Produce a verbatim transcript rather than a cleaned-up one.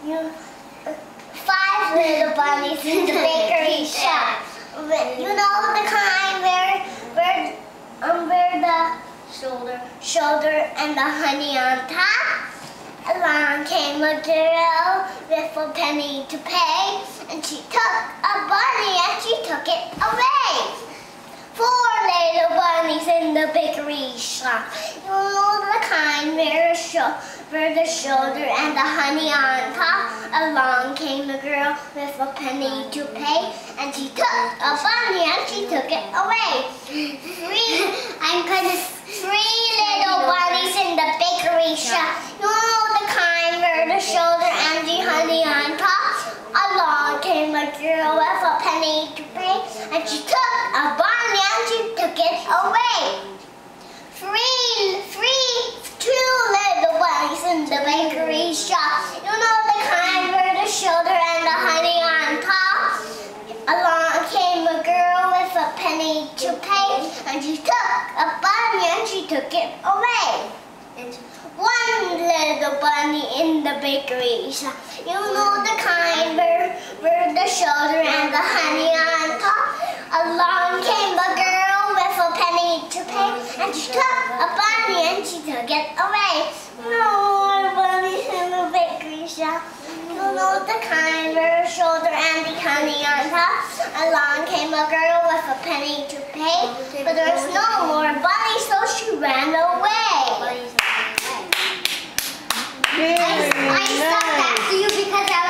you, five little bunnies in the bakery shop. You know the kind where, where, um, where the shoulder, shoulder and the honey on top? Along came a girl with a penny to pay, and she took a bunny and she took it away. Four little bunnies in the bakery shop. You know the kind where, sho where the shoulder and the honey on top. Along came a girl with a penny to pay, and she took a bunny and she took it away. Three, I'm gonna three little bunnies in the bakery shop. You know the kind where the shoulder and the honey on top. Along came a girl with a penny to pay, and she took a bunny and she took it away. Three, three, two little bunnies in the bakery shop. You know the kind where the shoulder and the honey on top. Along came a girl with a penny to pay, and she took a bunny and she took it away. And one little bunny in the bakery shop. You know the kind where, where the shoulder and the honey on top. Along came a girl with a penny to pay, and she took a bunny and she took it away. No more bunnies in the bakery shop. You know the kind where the shoulder and the honey on top. Along came a girl with a penny to pay, but there was no more bunnies, so she ran away. I, I stopped after you because I